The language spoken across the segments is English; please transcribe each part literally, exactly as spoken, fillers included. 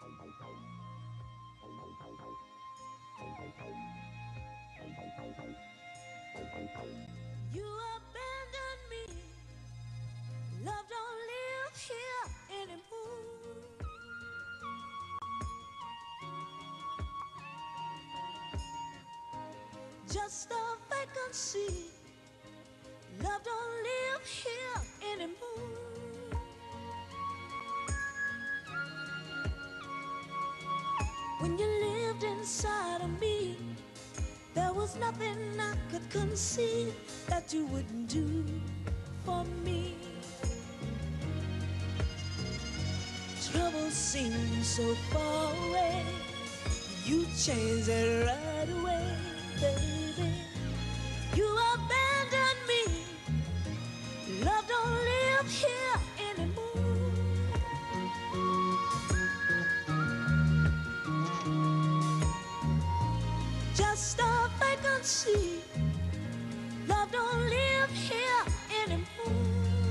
You abandoned me. Love don't live here anymore. Just a vacancy. Love don't live here anymore. When you lived inside of me, there was nothing I could conceive that you wouldn't do for me. Trouble seems so far away. You changed it right away, baby. You abandoned me. Love don't live here anymore. Just a vacancy. Love don't live here anymore.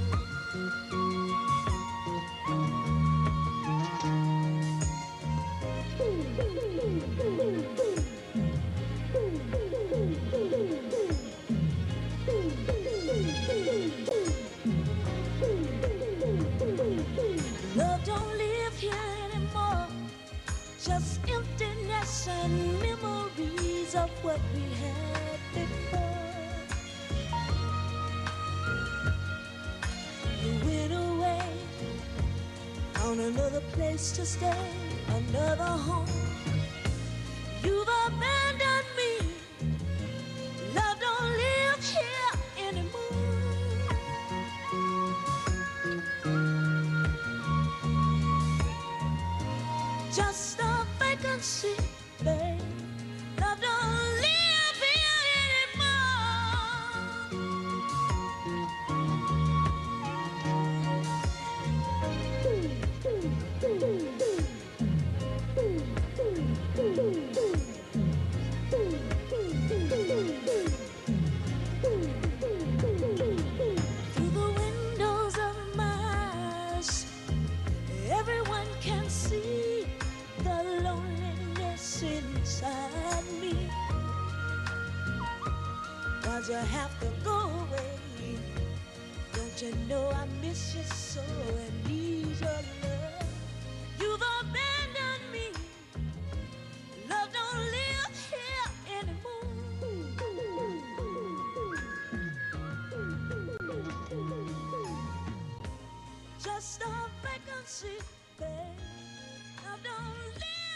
Love don't live here anymore. Just emptiness and memories of what we had before. You went away, found another place to stay, another home. You've abandoned me. Love don't live here anymore. Just a vacancy, babe. Love don't live here Through the windows of my eyes, everyone can see the loneliness inside me. Why'd you have to go away? Don't you know I miss you so and need your love? You've abandoned me. Love don't live here anymore. Just a vacancy, babe. Love don't live